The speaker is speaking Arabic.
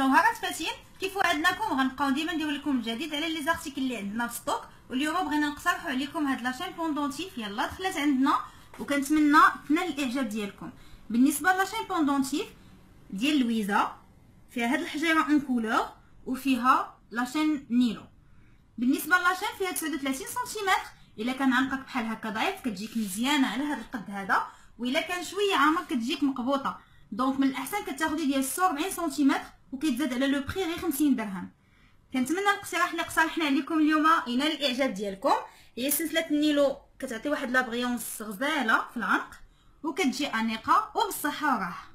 جوهرات فاتين كيف وعدناكم غنبقاو ديما ندير لكم الجديد على لي زارتيكل اللي عندنا في ستوك. واليوم بغينا نقترحوا عليكم هاد لاشين بوندونتيف يلا دخلت عندنا وكنتمنى تنال الاعجاب ديالكم. بالنسبه لاشين بوندونتيف ديال لويزا فيها هاد الحجيره اون كولور وفيها لاشين نيلو. بالنسبه لاشين فيها 39 سنتيمتر، الا كان عنقك بحال هكا ضعيف كتجيك مزيانه على هاد القد هذا، والا كان شويه عامر كتجيك مقبوطه. دونك من الاحسن كتاخدي ديال 46 سنتيمتر وكيتزاد على لو بري غير 50 درهم. كنتمنى الاقتراح اللي اقترحنا عليكم اليوم ينال الاعجاب ديالكم. هي سلسله النيلو كتعطي واحد لابغيونس غزاله في العنق وكتجي انيقه وبالصحه وراحه.